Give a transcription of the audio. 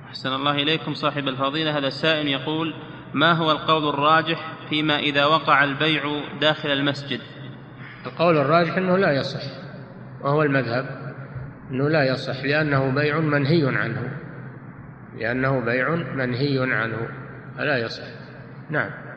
أحسن الله إليكم صاحب الفضيلة. هذا السائل يقول: ما هو القول الراجح فيما إذا وقع البيع داخل المسجد؟ القول الراجح أنه لا يصح، وهو المذهب أنه لا يصح، لأنه بيع منهي عنه، فلا يصح. نعم.